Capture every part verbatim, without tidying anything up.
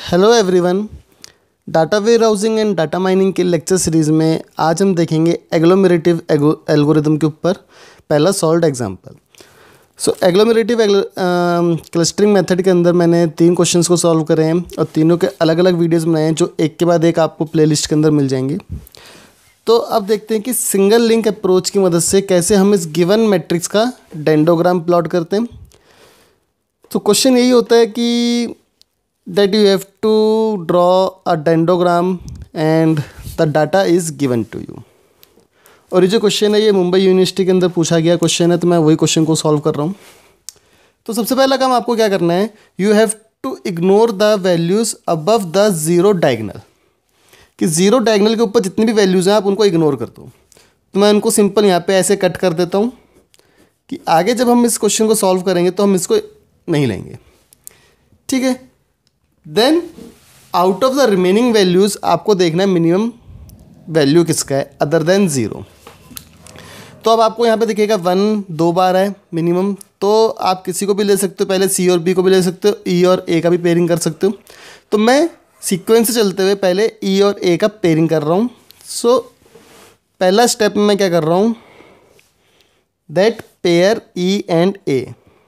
Hello everyone. Data warehousing and data mining के lecture series में आज हम देखेंगे एग्लोमेरेटिव एल्गोरिथम के ऊपर पहला solved example. So agglomerative clustering method के अंदर मैंने तीन क्वेश्चंस को सॉल्व करे हैं और तीनों के अलग अलग वीडियोस बनाए हैं जो एक के बाद एक आपको प्लेलिस्ट के अंदर मिल जाएंगे। तो अब देखते हैं कि सिंगल लिंक अप्रोच की मदद से कैसे हम इस गिवन मैट्रिक्स का डेंडोग्राम प्लॉट करते हैं। तो क्वेश्चन यही होता है कि that you have to draw a dendrogram and the data is given to you। और ये जो क्वेश्चन है ये मुंबई यूनिवर्सिटी के अंदर पूछा गया क्वेश्चन है, तो मैं वही क्वेश्चन को सॉल्व कर रहा हूँ। तो सबसे पहला काम आपको क्या करना है, you have to ignore the values above the zero diagonal, कि ज़ीरो डायगनल के ऊपर जितनी भी वैल्यूज़ हैं आप उनको इग्नोर कर दो। तो मैं उनको सिंपल यहाँ पे ऐसे कट कर देता हूँ कि आगे जब हम इस क्वेश्चन को सॉल्व करेंगे तो हम इसको नहीं लेंगे, ठीक है। Then out of the remaining values आपको देखना है मिनिमम वैल्यू किसका है अदर देन ज़ीरो। तो अब आपको यहाँ पे दिखेगा वन दो बार है मिनिमम, तो आप किसी को भी ले सकते हो, पहले सी और बी को भी ले सकते हो, ई और ए का भी पेयरिंग कर सकते हो। तो मैं सीक्वेंस से चलते हुए पहले ई और ए का पेयरिंग कर रहा हूँ। सो पहला स्टेप में मैं क्या कर रहा हूँ, that pair E and A,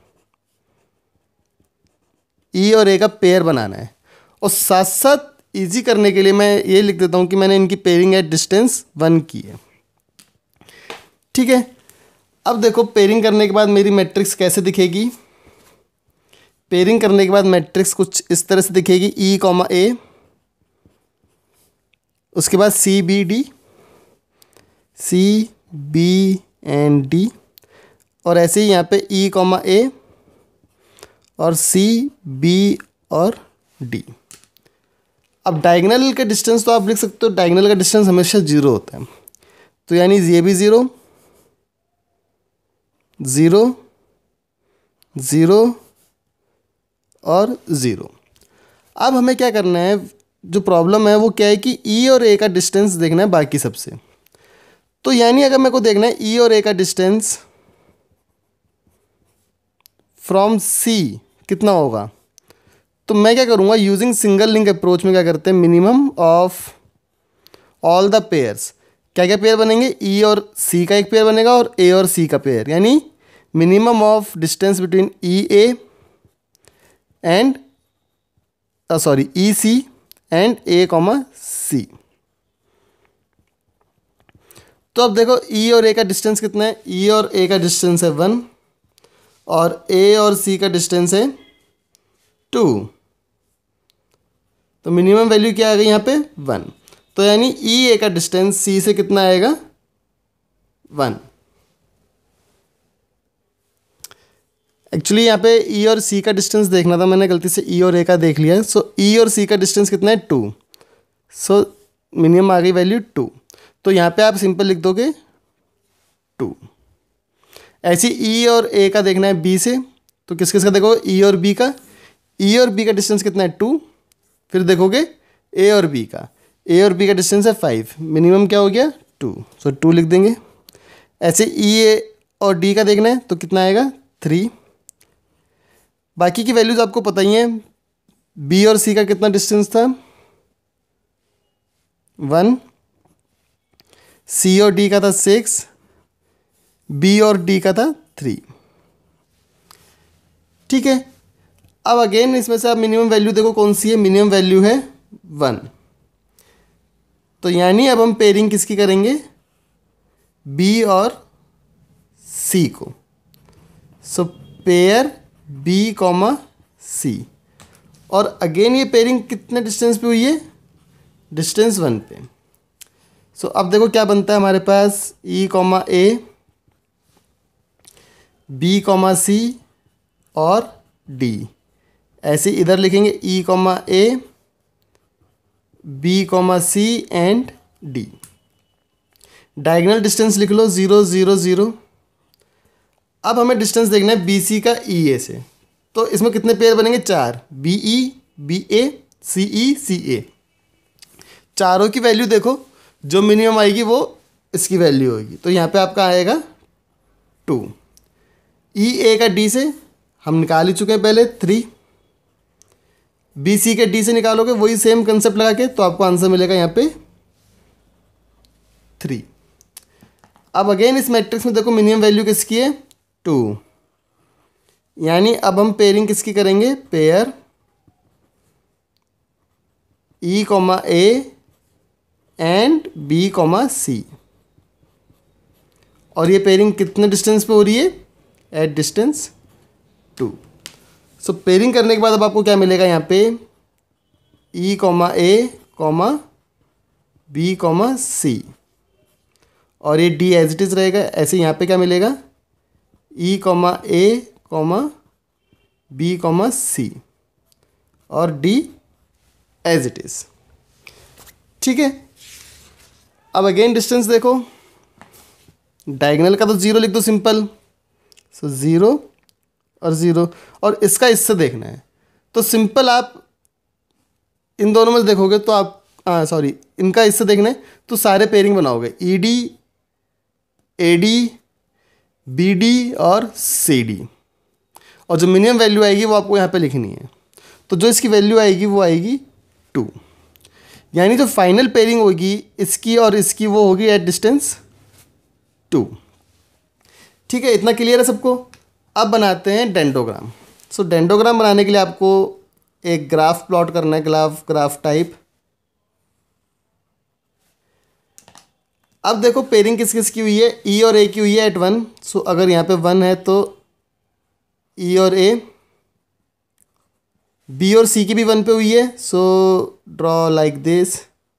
E और ए का पेयर बनाना है। और साथ साथ इजी करने के लिए मैं ये लिख देता हूँ कि मैंने इनकी पेयरिंग एट डिस्टेंस वन की है, ठीक है। अब देखो पेयरिंग करने के बाद मेरी मैट्रिक्स कैसे दिखेगी। पेयरिंग करने के बाद मैट्रिक्स कुछ इस तरह से दिखेगी, ई कॉमा ए, उसके बाद C B D, C B and D, और ऐसे ही यहाँ पे ई कॉमा ए और सी बी और डी। अब डायगनल के डिस्टेंस तो आप लिख सकते हो, डायगनल का डिस्टेंस हमेशा जीरो होता है, तो यानी ये भी ज़ीरो ज़ीरो ज़ीरो और ज़ीरो। अब हमें क्या करना है, जो प्रॉब्लम है वो क्या है कि ई और ए का डिस्टेंस देखना है बाकी सबसे। तो यानी अगर मेरे को देखना है ई और ए का डिस्टेंस फ्रॉम सी कितना होगा, तो मैं क्या करूँगा, यूजिंग सिंगल लिंक अप्रोच में क्या करते हैं, minimum of all the pairs. क्या क्या पेयर बनेंगे, ई और सी का एक पेयर बनेगा और ए और सी का पेयर, यानी minimum of distance between E A and sorry E C and A comma C. तो अब देखो ई और ए का डिस्टेंस कितना है, ई और ए का डिस्टेंस है वन और ए और सी का डिस्टेंस है टू। तो मिनिमम वैल्यू क्या आ गई यहाँ पे, वन। तो यानी ई ए का डिस्टेंस सी से कितना आएगा, वन। एक्चुअली यहाँ पे ई और सी का डिस्टेंस देखना था, मैंने गलती से ई और ए का देख लिया है। सो ई और सी का डिस्टेंस कितना है, टू। सो मिनिमम आ गई वैल्यू टू। तो यहाँ पे आप सिंपल लिख दोगे टू। ऐसी ई और ए का देखना है बी से, तो किस किस का देखो, ई और बी का। ई और बी का डिस्टेंस कितना है, टू। फिर देखोगे ए और बी का, ए और बी का डिस्टेंस है फाइव, मिनिमम क्या हो गया, टू। सो टू लिख देंगे। ऐसे ई ए और डी का देखना है तो कितना आएगा, थ्री। बाकी की वैल्यूज़ आपको पता ही हैं। बी और सी का कितना डिस्टेंस था, वन। सी और डी का था सिक्स, बी और डी का था थ्री, ठीक है। अब अगेन इसमें से आप मिनिमम वैल्यू देखो कौन सी है, मिनिमम वैल्यू है वन। तो यानी अब हम पेयरिंग किसकी करेंगे, बी और सी को। So pair B comma C, और अगेन ये पेयरिंग कितने डिस्टेंस पे हुई है, डिस्टेंस वन पे। सो अब देखो क्या बनता है हमारे पास, E comma A, B comma C और डी। ऐसे इधर लिखेंगे E comma A, B comma C and D. Diagonal distance लिख लो ज़ीरो ज़ीरो ज़ीरो। अब हमें डिस्टेंस देखना है बी सी का ई ए से, तो इसमें कितने पेयर बनेंगे, चार। B E, B A, C E, C A. चारों की वैल्यू देखो, जो मिनिमम आएगी वो इसकी वैल्यू होगी। तो यहाँ पे आपका आएगा टू। ई ए का डी से हम निकाल ही चुके हैं पहले, थ्री। बी सी के डी से निकालोगे वही सेम कंसेप्ट लगा के, तो आपको आंसर मिलेगा यहाँ पे थ्री। अब अगेन इस मैट्रिक्स में देखो मिनिमम वैल्यू किसकी है, टू, यानी अब हम पेयरिंग किसकी करेंगे, pair E comma A and B comma C. और ये पेयरिंग कितने डिस्टेंस पे हो रही है, at distance two. So pairing करने के बाद अब आपको क्या मिलेगा यहाँ पे, E comma A comma B comma C, और ये डी एज इट इज़ रहेगा। ऐसे यहाँ पे क्या मिलेगा, E comma A comma B comma C और डी एज इट इज़। ठीक है, अब अगेन डिस्टेंस देखो, डायगोनल का तो ज़ीरो लिख दो सिंपल, सो ज़ीरो और ज़ीरो, और इसका इससे देखना है तो सिंपल आप इन दोनों में देखोगे तो आप हाँ सॉरी इनका इससे देखना है तो सारे पेयरिंग बनाओगे, E D, A D, B D और सी डी, और जो मिनिमम वैल्यू आएगी वो आपको यहाँ पे लिखनी है। तो जो इसकी वैल्यू आएगी वो आएगी टू, यानी जो फाइनल पेयरिंग होगी इसकी और इसकी वो होगी एट डिस्टेंस टू। ठीक है, इतना क्लियर है सबको। अब बनाते हैं डेंडोग्राम। सो डेंडोग्राम बनाने के लिए आपको एक ग्राफ प्लॉट करना है, ग्राफ ग्राफ टाइप। अब देखो पेयरिंग किस किस की हुई है, ई और ए की हुई है एट वन। सो अगर यहाँ पे वन है तो ई और ए, बी और सी की भी वन पे हुई है, so draw like this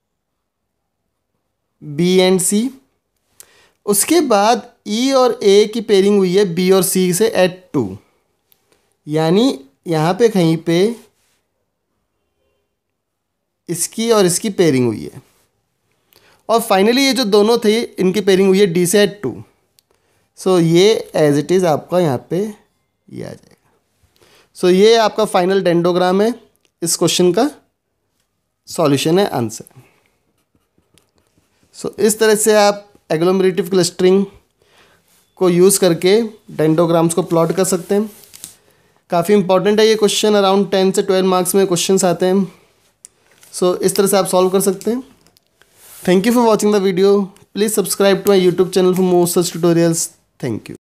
B and C. उसके बाद ई और ए की पेयरिंग हुई है बी और सी से एट टू, यानी यहाँ पे कहीं पे इसकी और इसकी पेयरिंग हुई है। और फाइनली ये जो दोनों थे इनकी पेयरिंग हुई है डी से एट टू। सो ये एज इट इज़ आपका यहाँ पे ये आ जाएगा। सो so, ये आपका फाइनल डेंडोग्राम है, इस क्वेश्चन का सॉल्यूशन है आंसर। सो so, इस तरह से आप एग्लोमरेटिव क्लस्टरिंग को यूज़ करके डेंडोग्राम्स को प्लॉट कर सकते हैं। काफ़ी इंपॉर्टेंट है ये क्वेश्चन, अराउंड टेन से ट्वेल्व मार्क्स में क्वेश्चंस आते हैं। सो so, इस तरह से आप सॉल्व कर सकते हैं। Thank you for watching the video. Please subscribe to my YouTube channel for more such tutorials. Thank you.